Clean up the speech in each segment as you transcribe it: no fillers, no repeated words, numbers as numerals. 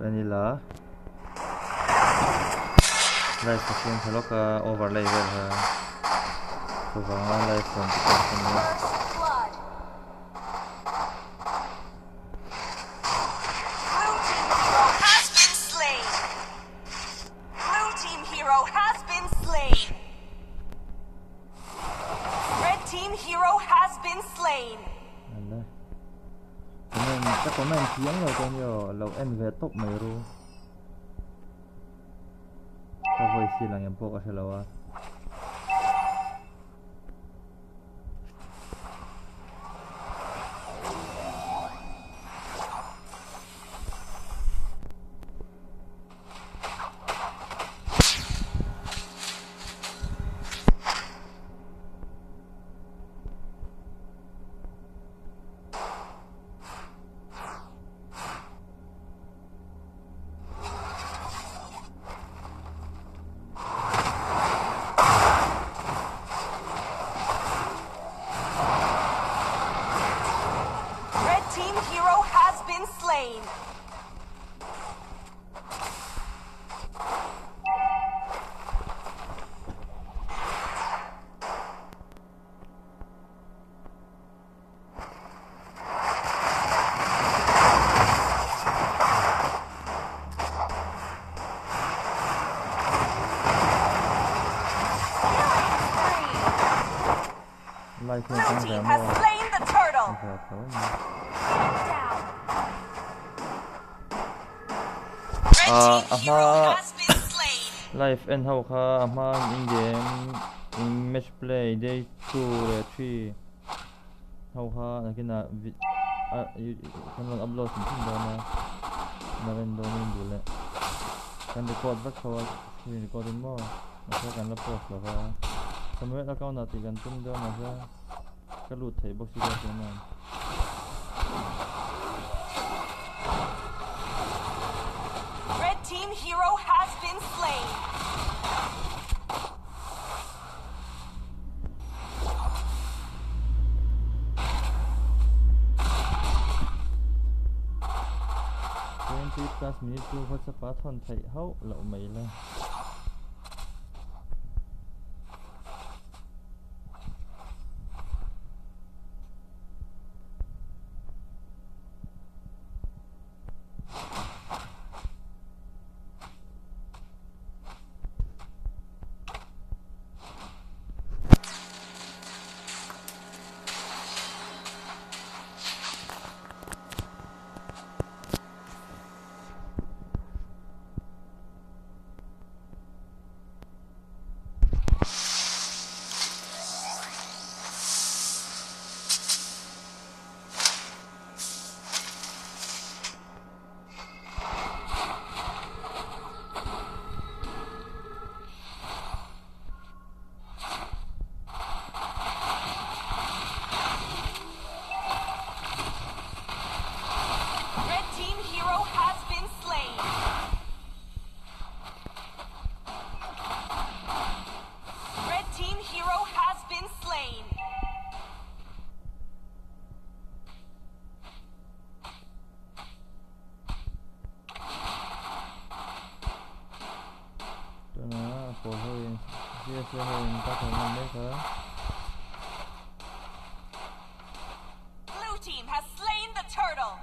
Anila live machine thaloka overlay vel ha so wanga live from comment tiếng rồi con nhiều lâu em về top mày ru tao vui xí là em bộ cái lâu à Blue team has slain the turtle. Red team hero has been slain. Life and how in game in match play day 2 3 how nakina you can upload something down na rin doon yung dule can record back so screen recording mo nasa kan la post la ba sa mga account natin kan tung doon nasa kalut thai box siya naman Red team hero has been slain. Plus minute to what's a pattern thai how lo mai la Blue team has slain the turtle.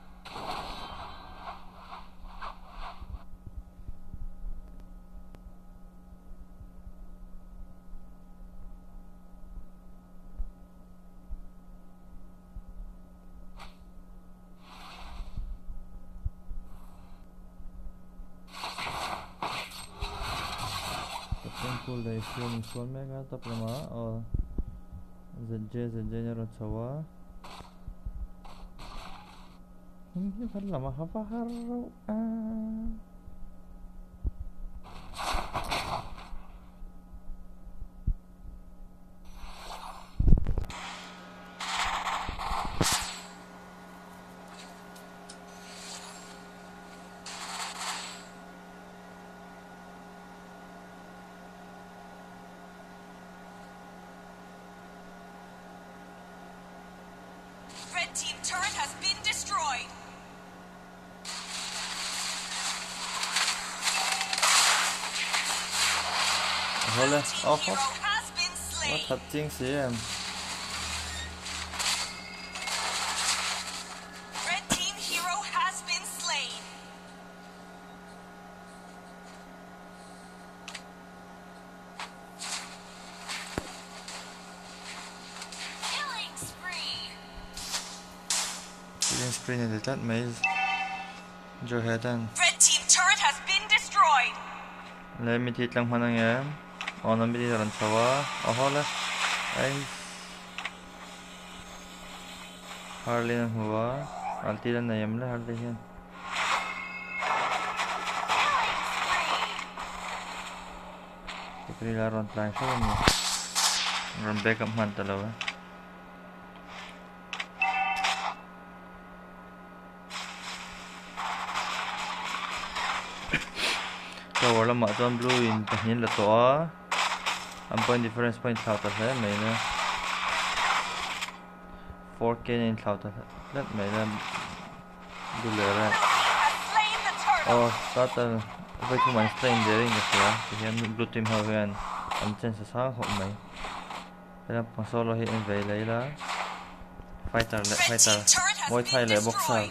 Full day stream full mega top lama or ZJ nya chawa ini kan lama apa haro Red team turret has been destroyed. Hola, ojo. What thật chính xí em. Red team hero has been slain. Killing spree. Killing spree này chắc mấy rồi hết anh. Red team turret has been destroyed. Lấy mi thịt lang hoa em. Ona mi thịt làm chawa. Hola. Ay. Harley nang hua. Alti lang na yam la Harley yan. Tikri la ron tlang siya niya. Ron backup man talaga. So wala ma John Blue in tahin la to a. Ang point difference point out at may na 4K in cloud at that may na dulera. Oh, start way too much strain there in the floor. Yan blue team how yan. Ang chance sa ho may. Kaya pang solo hit in Vayla. Fighter. Muay Thai le boxer.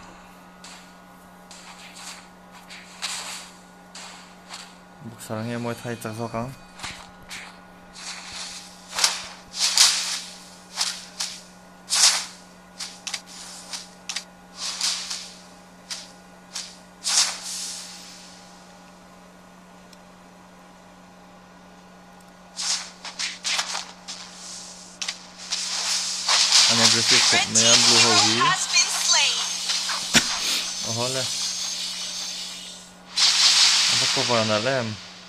Boxer nghe Muay Thai chắc sao không? An aggressive cop na yan, blue howie. Hola. Apa ko para na lem?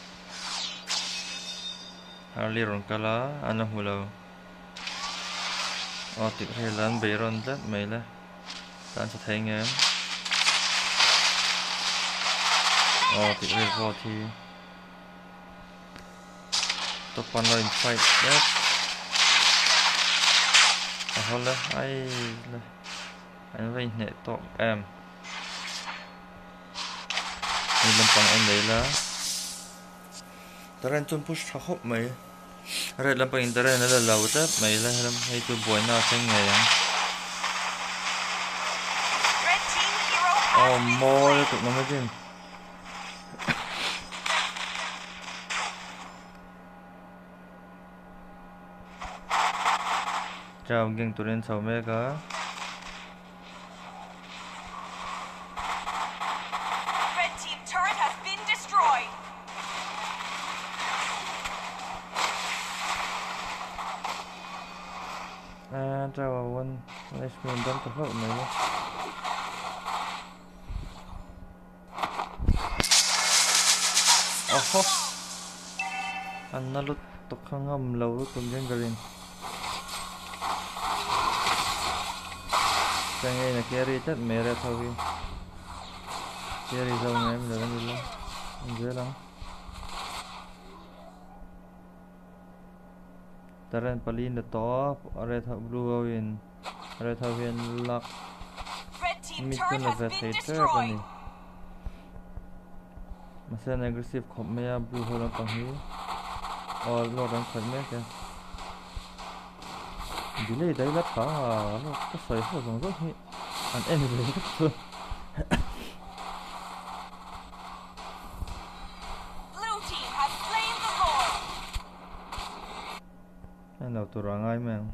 Harley ron kala, ano hulaw? O, tikhilan, bayron dat, may la. Saan sa thay ngayon? O, tikhil po, ti. Topan na rin fight, yes. Hola, ay anh vay nhẹ to em mình làm bằng anh đấy là taren chun push khóc mày rồi làm bằng taren là lâu tết mày là làm hay chun buổi nào sang ngày à oh more tụi nó mới chứ chào geng tụi nên sau mẹ cả Red team turret has been destroyed. chào one let's go đâm tập hợp này luôn oh anh nó lúc tục không ngầm lâu lúc tụi geng garin cái này là carry chắc mẹ ra thôi carry đâu này em là đi lên dễ lắm taren palin the top red blue win red win lock mid to the hater pani masan aggressive khop me blue hole pa hi or lo ran khoi me ke delay dai la pa lo ko sai ho dong ro hi an enemy to Blue team has slain the Lord. anh nào tụi rangai men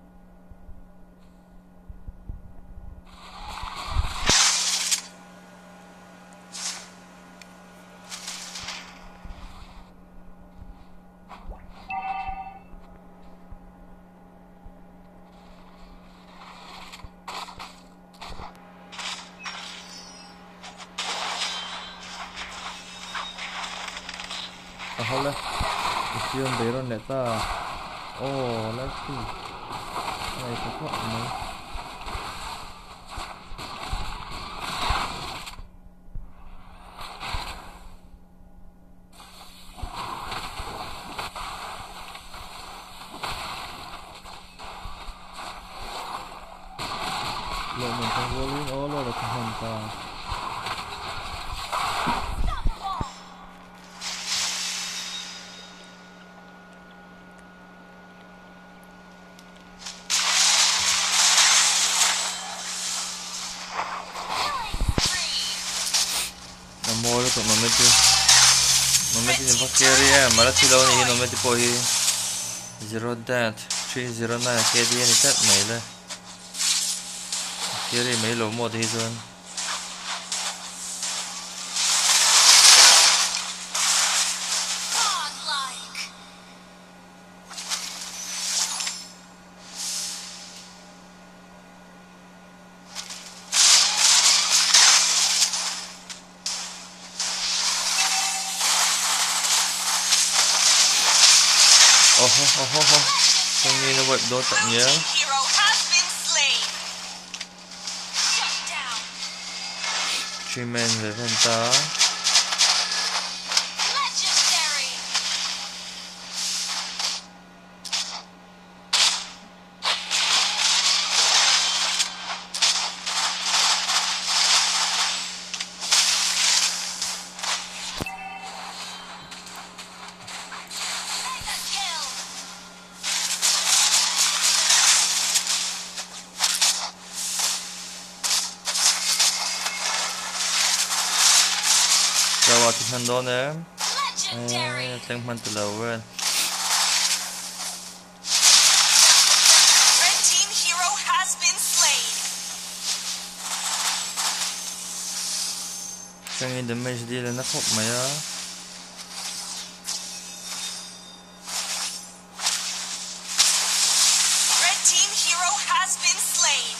hola ision bayron neta oh let's see này có thoại này lượng mình không vô lý ố là không hoàn toàn More to nometi ni fakiri mara thilo ni hi nometi po hi 0.309 KD ni tat mai le kiri mai lo mo hi zon Không nghĩ nó vậy đốt tận nhớ Treeman về phần tá Jawa thì thân đó nè Tăng mạnh từ lâu rồi Red team hero has been slain. Tăng in damage đi là nó khóc mày á Red team hero has been slain.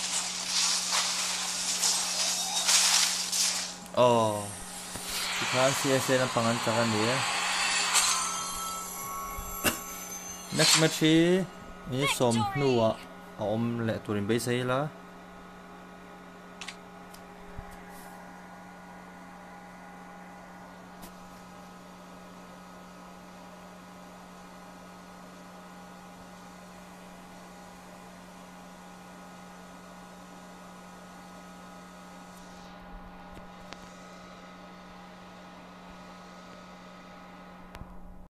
Kan CSA ng pangantakan niya. Next match ini som nuwa om le turin bay sa ila.